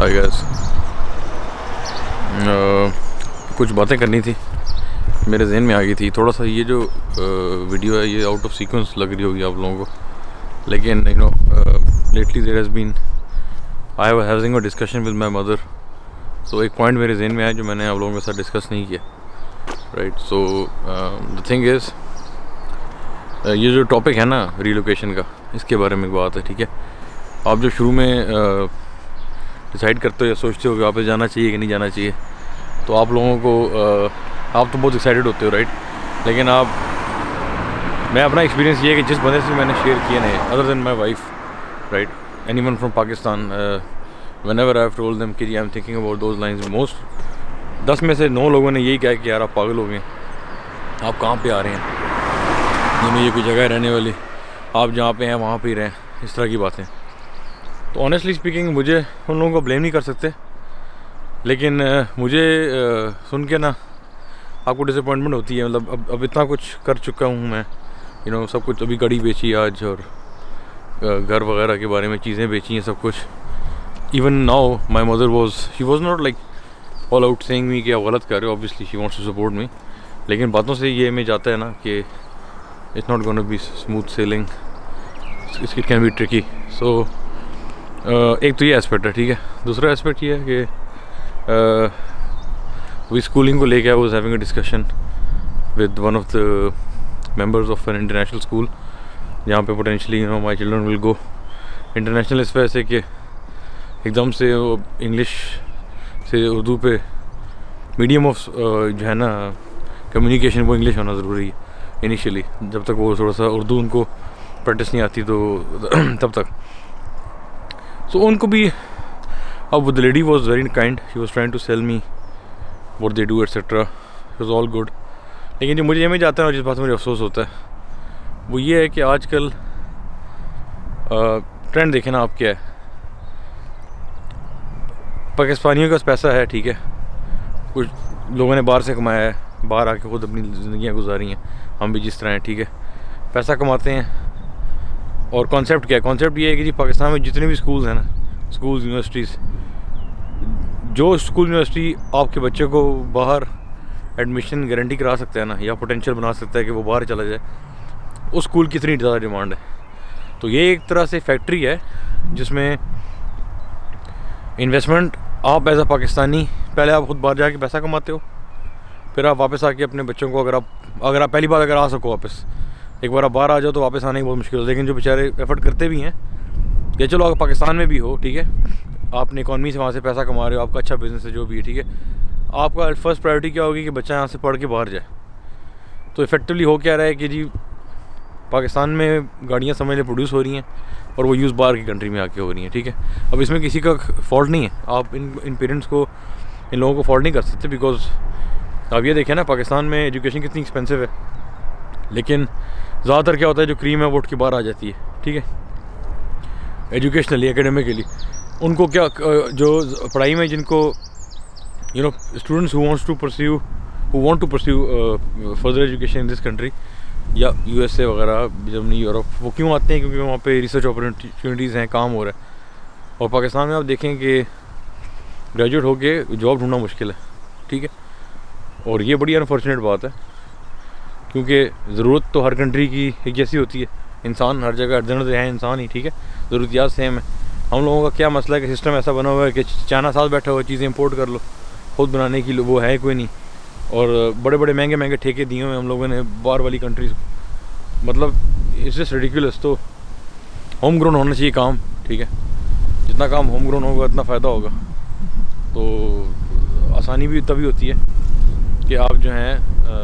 Hi guys, कुछ बातें करनी थी, मेरे जहन में आ गई थी। थोड़ा सा ये जो वीडियो है ये आउट ऑफ सीक्वेंस लग रही होगी आप लोगों को, लेकिन you know lately there has been I was having a discussion with my mother. So एक पॉइंट मेरे जहन में आया जो मैंने आप लोगों के साथ डिस्कस नहीं किया, right. So the thing is, ये जो टॉपिक है ना रीलोकेशन का, इसके बारे में एक बात है, ठीक है। आप जो शुरू में डिसाइड करते हो या सोचते हो कि वापस जाना चाहिए कि नहीं जाना चाहिए, तो आप लोगों को आप तो बहुत एक्साइटेड होते हो, राइट। लेकिन मैं अपना एक्सपीरियंस ये है कि जिस बंदे से मैंने शेयर किया नहीं, other than my wife, right, anyone from Pakistan, whenever I have told them कि I am thinking about those lines, most 10 में से 9 लोगों ने यही कहा कि यार आप पागल हो गए, आप कहाँ पे आ रहे हैं, ये कोई जगह रहने वाली, आप जहाँ पे हैं वहाँ पे ही रहें, इस तरह की बातें। तो ऑनेस्टली स्पीकिंग मुझे उन लोगों को ब्लेम नहीं कर सकते, लेकिन मुझे सुन के ना आपको डिसअपॉइंटमेंट होती है। मतलब अब इतना कुछ कर चुका हूँ मैं, यू नो, सब कुछ। अभी गाड़ी बेची आज, और घर वगैरह के बारे में चीज़ें बेची हैं, सब कुछ। Even now my mother she was not like all out saying me कि आप गलत कर रहे हो, obviously she wants to support me, लेकिन बातों से ये में जाता है ना कि it's not gonna be smooth sailing, it can be tricky. So एक तो ये एस्पेक्ट है, ठीक है। दूसरा एस्पेक्ट ये है कि वी स्कूलिंग को लेके I was having a discussion with one of the members of an international school, जहाँ पे potentially my children will go international. इस वजह से कि एकदम से इंग्लिश से उर्दू पे मीडियम ऑफ जो है ना कम्युनिकेशन, वो इंग्लिश होना ज़रूरी है इनिशियली, जब तक वो थोड़ा सा उर्दू उनको प्रैक्टिस नहीं आती तो तब तक। सो उनको भी, अब the lady was very kind, she was trying to sell me what they do etcetera, it was all good. लेकिन जो मुझे ये में जाता है और जिस बात में मुझे अफसोस होता है वो ये है कि आजकल ट्रेंड देखें ना आप, क्या है, पाकिस्तानियों का पैसा है, ठीक है, कुछ लोगों ने बाहर से कमाया है, बाहर आके खुद अपनी ज़िंदगियाँ गुजारी हैं, हम भी जिस तरह हैं, ठीक है, पैसा कमाते हैं। और कॉन्सेप्ट क्या है? कॉन्सेप्ट ये है कि जी पाकिस्तान में जितने भी स्कूल्स हैं ना, स्कूल्स, यूनिवर्सिटीज़, जो स्कूल यूनिवर्सिटी आपके बच्चे को बाहर एडमिशन गारंटी करा सकता है ना, या पोटेंशियल बना सकता है कि वो बाहर चला जाए, उस स्कूल की इतनी ज़्यादा डिमांड है। तो ये एक तरह से फैक्ट्री है जिसमें इन्वेस्टमेंट, आप एज अ पाकिस्तानी पहले आप खुद बाहर जाके पैसा कमाते हो, फिर आप वापस आके अपने बच्चों को, अगर आप पहली बार अगर आ सको वापस, एक बार आप बाहर आ जाओ तो वापस आने की बहुत मुश्किल है। लेकिन जो बेचारे एफर्ट करते भी हैं, या चलो अगर पाकिस्तान में भी हो, ठीक है, आपने इकॉनमी से वहाँ से पैसा कमा रहे हो, आपका अच्छा बिज़नेस है, जो भी है, ठीक है, आपका फर्स्ट प्रायोरिटी क्या होगी कि बच्चा यहाँ से पढ़ के बाहर जाए। तो इफेक्टिवली हो क्या रहा है कि जी पाकिस्तान में गाड़ियाँ समझ लें प्रोड्यूस हो रही हैं और वो यूज़ बाहर की कंट्री में आके हो रही हैं, ठीक है। अब इसमें किसी का फॉल्ट नहीं है, आप इन पेरेंट्स को, इन लोगों को फॉल्ट नहीं कर सकते, बिकॉज आप ये देखें ना पाकिस्तान में एजुकेशन कितनी एक्सपेंसिव है, लेकिन ज़्यादातर क्या होता है, जो क्रीम है वो उठ के बाहर आ जाती है, ठीक है, एजुकेशनली, एकेडमिकली। उनको क्या, जो पढ़ाई में जिनको, you know, students who want to pursue further education in this country, या USA वगैरह, जर्मनी, यूरोप, वो क्यों आते हैं? क्योंकि वहाँ पे रिसर्च अपॉर्चुनिटीज़ हैं, काम हो रहा है। और पाकिस्तान में आप देखें कि ग्रेजुएट होके जॉब ढूंढना मुश्किल है, ठीक है। और ये बड़ी अनफॉर्चुनेट बात है, क्योंकि ज़रूरत तो हर कंट्री की एक जैसी होती है, इंसान हर जगह अर्जन है इंसान ही, ठीक है, ज़रूरतियात सेम है। हम लोगों का क्या मसला है कि सिस्टम ऐसा बना हुआ है कि चाइना साथ बैठा हुआ चीज़ें इंपोर्ट कर लो, खुद बनाने की वो है कोई नहीं, और बड़े बड़े महंगे महंगे ठेके दिए हुए हम लोगों ने बाहर वाली कंट्रीज़ को। मतलब इट्स जस्ट रिडिकुलस। तो होम ग्रोन होना चाहिए काम, ठीक है, जितना काम होम ग्रोन होगा उतना फ़ायदा होगा। तो आसानी भी तभी होती है कि आप जो हैं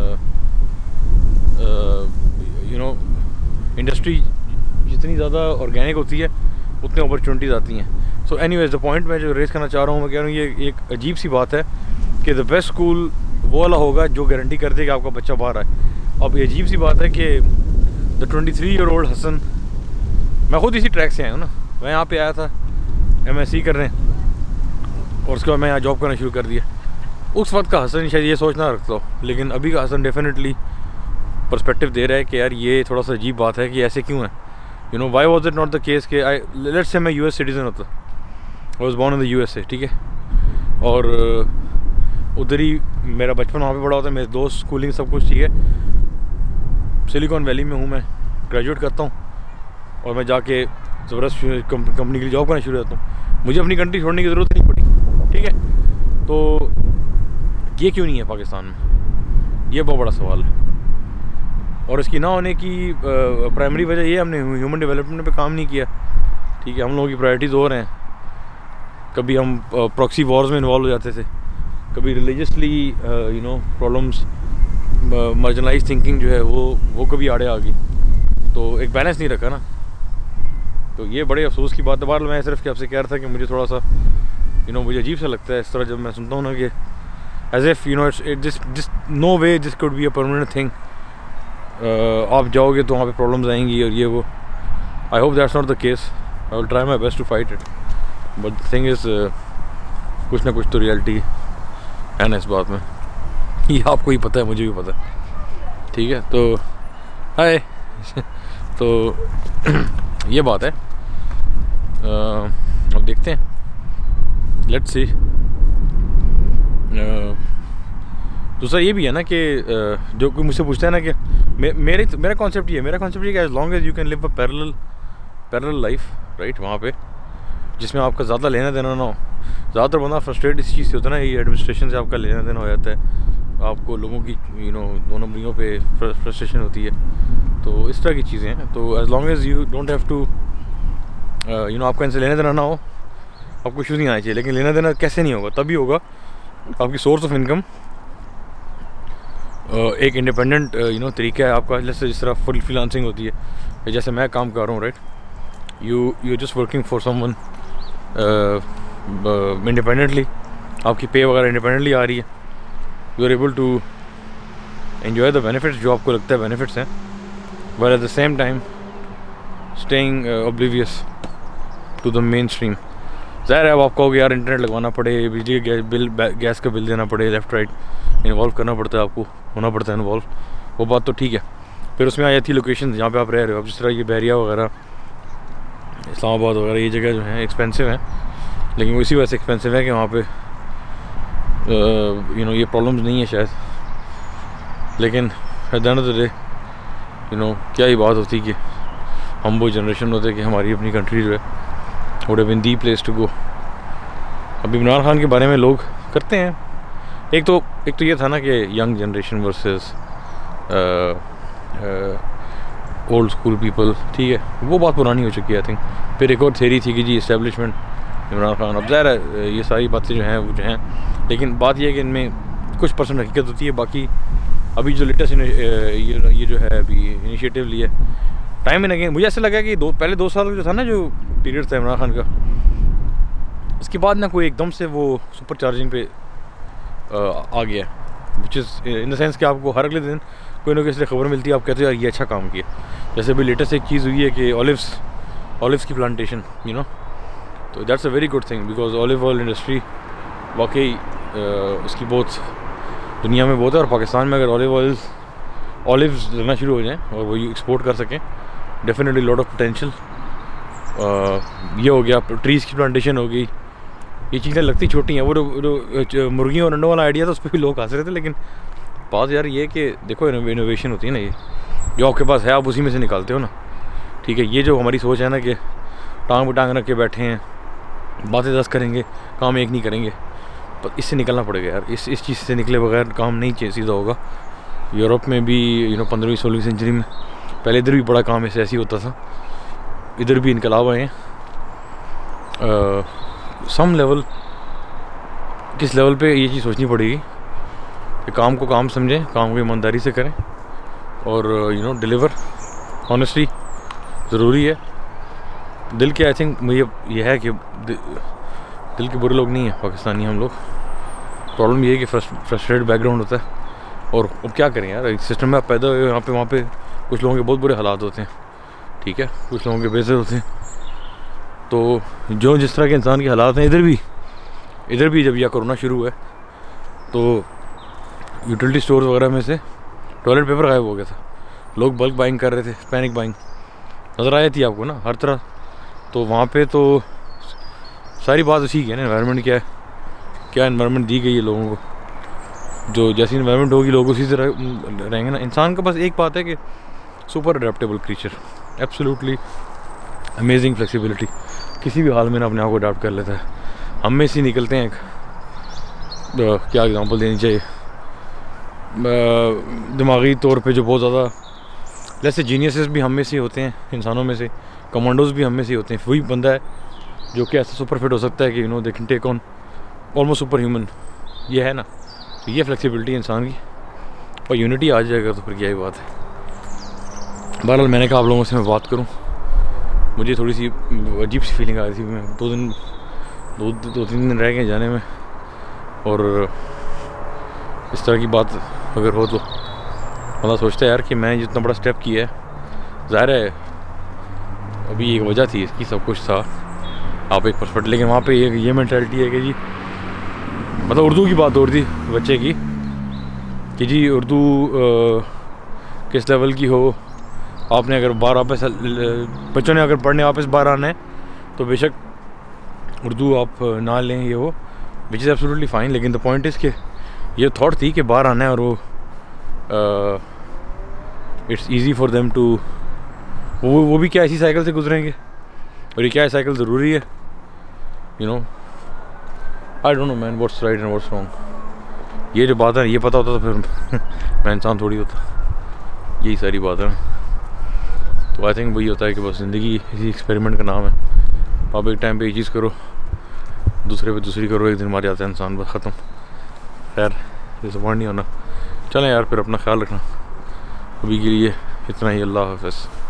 यू नो, इंडस्ट्री जितनी ज़्यादा ऑर्गेनिक होती है उतनी अपॉर्चुनिटीज़ आती हैं। सो एनीवेज, द पॉइंट मैं जो रेस करना चाह रहा हूँ, मैं कह रहा हूँ ये एक अजीब सी बात है कि द बेस्ट स्कूल वो वाला होगा जो गारंटी कर दे कि आपका बच्चा बाहर आए। अब ये अजीब सी बात है कि द 23-year-old हसन, मैं खुद इसी ट्रैक से आया हूँ ना, मैं यहाँ पे आया था MSc करने, और उसके बाद मैं यहाँ जॉब करना शुरू कर दिया। उस वक्त का हसन शायद ये सोचना रखता हो, लेकिन अभी का हसन डेफिनेटली पर्सपेक्टिव दे रहा है कि यार ये थोड़ा सा अजीब बात है कि ऐसे क्यों है, you know, why was it not the case कि लेट्स से मैं US सिटीज़न होता, I was born in the USA, ठीक है। और उधर ही मेरा बचपन वहाँ पे पड़ा होता है, मेरे दोस्त, स्कूलिंग, सब कुछ, ठीक है। सिलिकॉन वैली में हूँ मैं, ग्रेजुएट करता हूँ और मैं जाके ज़बरदस्त कंपनी के लिए जॉब करना शुरू करता हूँ। मुझे अपनी कंट्री छोड़ने की ज़रूरत नहीं पड़ी, ठीक है। तो ये क्यों नहीं है पाकिस्तान में, ये बहुत बड़ा सवाल है। और इसकी ना होने की प्राइमरी वजह ये, हमने ह्यूमन डेवलपमेंट पे काम नहीं किया, ठीक है। हम लोगों की प्रायोरिटीज़ और हैं। कभी हम प्रॉक्सी वॉर्स में इन्वॉल्व हो जाते थे, कभी रिलीजियसली प्रॉब्लम्स, मार्जिनलाइज थिंकिंग जो है वो कभी आड़े आ गई, तो एक बैलेंस नहीं रखा ना। तो ये बड़े अफसोस की बात है। बार मैं सिर्फ आपसे कह रहा था कि मुझे थोड़ा सा मुझे अजीब सा लगता है इस तरह जब मैं सुनता हूँ ना कि as if it's no way this could be a permanent thing. आप जाओगे तो वहाँ पे प्रॉब्लम्स आएंगी और ये वो। I hope that's not the case. I will try my best to fight it, but the thing is कुछ ना कुछ तो रियलिटी है ना इस बात में। ये आपको ही पता है, मुझे भी पता है, ठीक है। तो हाय तो ये बात है। अब देखते हैं, लेट्स सी। दूसरा ये भी है ना कि जो कोई मुझसे पूछता है ना कि मेरा कॉन्सेप्ट ये कि as long as you can live a parallel life, right, वहाँ पे जिसमें आपका ज़्यादा लेना देना ना हो। ज़्यादातर बंदा फ्रस्ट्रेट इस चीज़ से होता है ना, ये एडमिनिस्ट्रेशन से आपका लेना देना हो जाता है, आपको लोगों की दो नंबरियों पे फ्रस्ट्रेशन होती है। तो इस तरह की चीज़ें हैं। तो as long as you don't have to आपका इनसे लेना देना ना हो, आपको इशूज़ नहीं आना चाहिए। लेकिन लेना देना कैसे नहीं होगा, तभी होगा आपकी सोर्स ऑफ इनकम एक इंडिपेंडेंट तरीका है आपका। जैसे जिस तरह फुल फ्रीलांसिंग होती है, जैसे मैं काम कर रहा हूँ, right, you just working for someone independently, आपकी पे वगैरह इंडिपेंडेंटली आ रही है, you are able to enjoy the benefits जो आपको लगता है बेनिफिट्स हैं, but at the same time staying oblivious to the main stream. ज़ाहिर है अब आप कहोगे यार इंटरनेट लगवाना पड़े, बिजली गैस का बिल देना पड़े, लेफ़्ट राइट इन्वॉल्व करना पड़ता है, आपको होना पड़ता है इन्वॉल्व, वो बात तो ठीक है। फिर उसमें आ जाती है लोकेशन जहाँ पे आप रह रहे हो। अब जिस तरह ये बहरिया वगैरह, इस्लामाबाद वगैरह, ये जगह जो है एक्सपेंसिव हैं, लेकिन वो इसी वजह से एक्सपेंसिव है कि वहाँ पे ये प्रॉब्लम्स नहीं है शायद। लेकिन at the end of the day क्या ही बात होती कि हम वो जनरेशन होते कि हमारी अपनी कंट्री जो है would have been the place to go. अभी इमरान खान के बारे में लोग करते हैं, एक तो ये था ना कि young generation versus old school people, ठीक है, वो बात पुरानी हो चुकी है आई थिंक। फिर एक और थ्योरी थी कि जी इस्टेब्लिशमेंट इमरान खान। अब ज़ाहिर है ये सारी बातें जो हैं वो जो हैं, लेकिन बात ये है कि इनमें कुछ परसेंट हकीकत होती है। बाकी अभी जो लेटेस्ट ये जो है अभी इनिशिएटिव लिया टाइम एंड अगेन, मुझे ऐसा लगा कि पहले 2 साल जो था ना, जो पीरियड था इमरान खान का, उसके बाद ना कोई एकदम से वो सुपर चार्जिंग पे आ गया, which is in the sense कि आपको हर अगले दिन कोई ना कोई इसलिए खबर मिलती है, आप कहते हो यार ये अच्छा काम किया। जैसे अभी लेटेस्ट एक चीज़ हुई है कि ऑलिव्स की प्लांटेशन, तो that's a very good thing, because olive oil industry वाकई उसकी बहुत दुनिया में बहुत है। और पाकिस्तान में अगर ऑलिव्स लगना शुरू हो जाएँ और वो एक्सपोर्ट कर सकें, डेफिनेटली लॉट ऑफ पोटेंशियल। ये हो गया, ट्रीज़ की प्लांटेशन हो गई, ये चीज़ें लगती छोटी हैं। वो मुर्गियों और अंडों वाला आइडिया था, उस पर भी लोग हंस रहे थे, लेकिन बात यार ये कि देखो इनोवेशन होती है ना, ये जो आपके पास है आप उसी में से निकालते हो ना, ठीक है। ये जो हमारी सोच है ना कि टांग पे टांग रख के बैठे हैं, बातें 10 करेंगे, काम एक नहीं करेंगे, पर इससे निकलना पड़ेगा यार। इस चीज़ से निकले बगैर काम नहीं सीधा होगा। यूरोप में भी 15वीं-16वीं सेंचुरी में पहले इधर भी बड़ा काम ऐसे ही होता था, इधर भी इनकलाब आए हैं। सम लेवल, किस लेवल पे ये चीज़ सोचनी पड़ेगी कि काम को काम समझें, काम को ईमानदारी से करें, और डिलीवर ऑनेस्टली ज़रूरी है। दिल के आई थिंक मुझे ये है कि दिल के बुरे लोग नहीं हैं पाकिस्तानी हम लोग। प्रॉब्लम ये है कि फ्रस्ट्रेटेड बैकग्राउंड होता है, और अब क्या करें यार, एक सिस्टम में आप पैदा हुए यहाँ पे, वहाँ पे कुछ लोगों के बहुत बुरे हालात होते हैं, ठीक है, कुछ लोगों के बेहतर होते हैं। तो जो जिस तरह के इंसान के हालात हैं, इधर भी जब यह कोरोना शुरू हुआ तो यूटिलिटी स्टोर्स वगैरह में से टॉयलेट पेपर गायब हो गया था। लोग बल्क बाइंग कर रहे थे, पैनिक बाइंग नज़र आई थी आपको ना हर तरह। तो वहाँ पे तो सारी बात उसी की है ना, एनवायरनमेंट क्या है, क्या एनवायरनमेंट दी गई है लोगों को, जो जैसी एनवायरनमेंट होगी लोग उसी तरह रहेंगे ना। इंसान का बस एक बात है कि super adaptable creature, absolutely amazing flexibility, किसी भी हाल में ना अपने आप को अडाप्ट कर लेता है। हम में से निकलते हैं एक क्या एग्जांपल देनी चाहिए, दिमागी तौर पे जो बहुत ज़्यादा जैसे जीनियसेस भी हम में से होते हैं, इंसानों में से कमांडोज भी हम में से होते हैं। वही बंदा है जो कि ऐसा सुपर फिट हो सकता है कि you know they can take on almost super human, ये है ना। तो ये फ्लेक्सिबिलिटी इंसान की, और यूनिटी आ जाएगा तो फिर क्या ही बात है। बहरहाल मैंने कहा आप लोगों से मैं बात करूं, मुझे थोड़ी सी अजीब सी फीलिंग आ रही थी। मैं दो तीन दिन रह गए जाने में, और इस तरह की बात अगर हो तो मतलब सोचता है यार कि मैं जितना बड़ा स्टेप किया है, ज़ाहिर है अभी एक वजह थी इसकी, सब कुछ था आप एक परस्पेक्टिव, लेकिन वहाँ पे ये मेंटालिटी है कि जी मतलब उर्दू की बात हो रही थी बच्चे की कि जी उर्दू किस लेवल की हो, आपने अगर बाहर वापस बच्चों ने अगर पढ़ने वापस बाहर आना है तो बेशक उर्दू आप ना लें, ये हो विच इज़ एब्सोल्युटली फ़ाइन। लेकिन द पॉइंट इज़ कि ये थॉट थी कि बाहर आना है और वो it's easy for them too, वो भी क्या ऐसी साइकिल से गुजरेंगे, और ये क्या साइकिल ज़रूरी है, you know. I don't know man what's right and what's wrong. ये जो बात है ये पता होता तो फिर मैं इंसान थोड़ी होता, यही सारी बात है ना। तो आई थिंक वही होता है कि बस ज़िंदगी इसी एक्सपेरिमेंट का नाम है। आप एक टाइम पे ये चीज़ करो, दूसरे पे दूसरी करो, एक दिन मार जाता है इंसान, बस ख़त्म। खैर डिसअपॉइंट नहीं होना। चलें यार, फिर अपना ख्याल रखना। अभी के लिए इतना ही, अल्लाह हाफ़िज़।